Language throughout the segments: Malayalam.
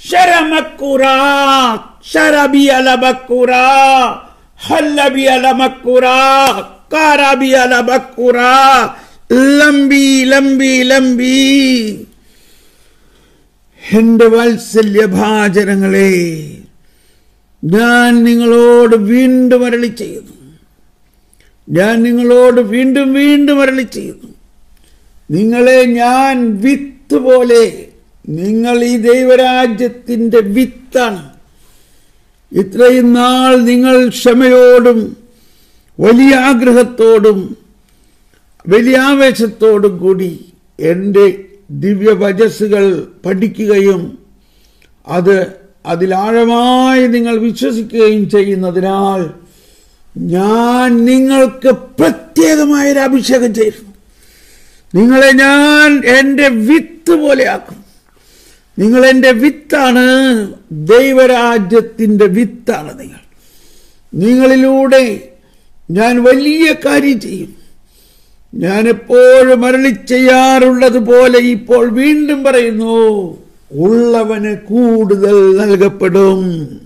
ശരമക്കുറ ശരബിയലബക്കുറ ഹല്ലബിയലമക്കുറ കാരബിയലബക്കുറ ലംബി ലംബി ലംബി. എന്റെ വാത്സല്യഭാചനങ്ങളെ, ഞാൻ നിങ്ങളോട് വീണ്ടും അരുളി ചെയ്യുന്നു, ഞാൻ നിങ്ങളോട് വീണ്ടും വീണ്ടും അരുളി ചെയ്യുന്നു, നിങ്ങളെ ഞാൻ വിത്ത് പോലെ, നിങ്ങൾ ഈ ദൈവരാജ്യത്തിന്റെ വിത്താണ്. ഇത്രയും നാൾ നിങ്ങൾ ക്ഷമയോടും വലിയ ആഗ്രഹത്തോടും വലിയ ആവേശത്തോടും കൂടി എൻ്റെ ദിവ്യവചസ്സുകൾ പഠിക്കുകയും അതിലാഴമായി നിങ്ങൾ വിശ്വസിക്കുകയും ചെയ്യുന്നതിനാൽ ഞാൻ നിങ്ങൾക്ക് പ്രത്യേകമായൊരു അഭിഷേകം ചെയ്യുന്നു. നിങ്ങളെ ഞാൻ എൻ്റെ വിത്ത് പോലെയാക്കും. നിങ്ങൾ എൻ്റെ വിത്താണ്, ദൈവരാജ്യത്തിൻ്റെ വിത്താണ് നിങ്ങൾ. നിങ്ങളിലൂടെ ഞാൻ വലിയ കാര്യം ചെയ്യും. ഞാൻ എപ്പോഴും അരുളി ചെയ്യാറുള്ളത് പോലെ ഇപ്പോൾ വീണ്ടും പറയുന്നു, ഉള്ളവന് കൂടുതൽ നൽകപ്പെടും.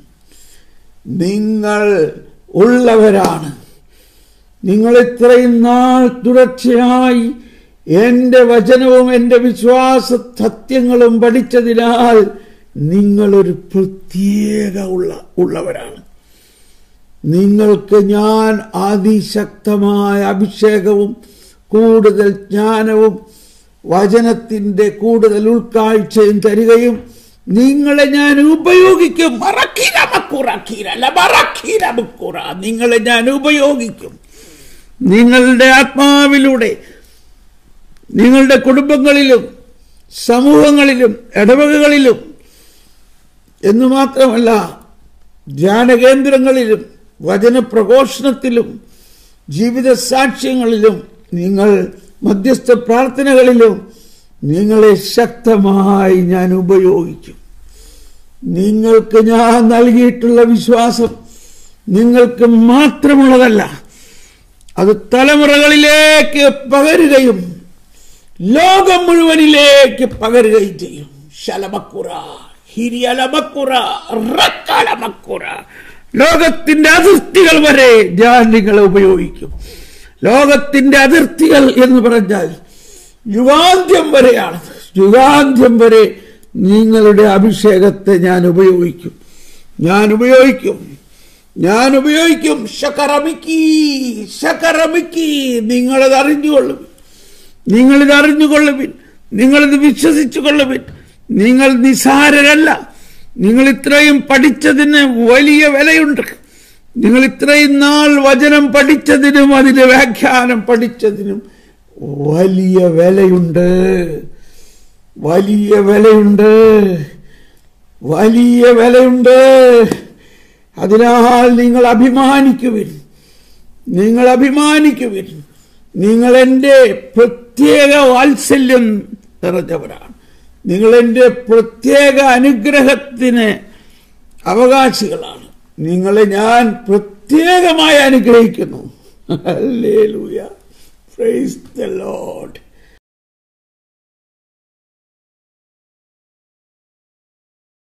നിങ്ങൾ ഉള്ളവരാണ്. നിങ്ങൾ ഇത്രയും നാൾ തുടർച്ചയായി എന്റെ വചനവും എന്റെ വിശ്വാസ സത്യങ്ങളും പഠിച്ചതിനാൽ നിങ്ങളൊരു പ്രത്യേക ഉള്ളവരാണ്. നിങ്ങൾക്ക് ഞാൻ അതിശക്തമായ അഭിഷേകവും കൂടുതൽ ജ്ഞാനവും വചനത്തിന്റെ കൂടുതൽ ഉൾക്കാഴ്ചയും തരികയും നിങ്ങളെ ഞാൻ ഉപയോഗിക്കും. നിങ്ങളെ ഞാൻ ഉപയോഗിക്കും. നിങ്ങളുടെ ആത്മാവിലൂടെ നിങ്ങളുടെ കുടുംബങ്ങളിലും സമൂഹങ്ങളിലും ഇടവകകളിലും എന്നു മാത്രമല്ല ധ്യാനകേന്ദ്രങ്ങളിലും വചനപ്രഘോഷണത്തിലും ജീവിത സാക്ഷ്യങ്ങളിലും നിങ്ങൾ മധ്യസ്ഥ പ്രാർത്ഥനകളിലും നിങ്ങളെ ശക്തമായി ഞാൻ ഉപയോഗിക്കും. നിങ്ങൾക്ക് ഞാൻ നൽകിയിട്ടുള്ള വിശ്വാസം നിങ്ങൾക്ക് മാത്രമുള്ളതല്ല, അത് തലമുറകളിലേക്ക് പകരുകയും ലോകം മുഴുവനിലേക്ക് പകരുകയും ചെയ്യും. ശലമക്കുറ ഹിരിയലമക്കുറ റക്കലമക്കുറ. ലോകത്തിന്റെ അതിർത്തികൾ വരെ ഞാൻ നിങ്ങളെ ഉപയോഗിക്കും. ലോകത്തിന്റെ അതിർത്തികൾ എന്ന് പറഞ്ഞാൽ യുഗാന്ത്യം വരെയാണ്. യുഗാന്ത്യം വരെ നിങ്ങളുടെ അഭിഷേകത്തെ ഞാൻ ഉപയോഗിക്കും. ശകറമിക്കി ശകറമിക്കി. നിങ്ങളിത് അറിഞ്ഞുകൊള്ളുവിൻ, നിങ്ങളിത് വിശ്വസിച്ചു കൊള്ളുവിൻ. നിങ്ങൾ നിസാരരല്ല. നിങ്ങൾ ഇത്രയും പഠിച്ചതിന് വലിയ വിലയുണ്ട്. നിങ്ങൾ ഇത്രയും നാൾ വചനം പഠിച്ചതിനും അതിന്റെ വ്യാഖ്യാനം പഠിച്ചതിനും വലിയ വിലയുണ്ട്. അതിനാൽ നിങ്ങൾ അഭിമാനിക്കുവിൻ. നിങ്ങൾ എൻ്റെ പ്രത്യേക വാത്സല്യം നിറഞ്ഞവരാണ്. നിങ്ങൾ എൻ്റെ പ്രത്യേക അനുഗ്രഹത്തിന് അവകാശികളാണ്. നിങ്ങളെ ഞാൻ പ്രത്യേകമായി അനുഗ്രഹിക്കുന്നു. ഹല്ലേലൂയ. Praise the Lord.